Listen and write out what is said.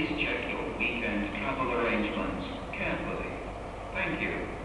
please check your weekend travel arrangements carefully. Thank you.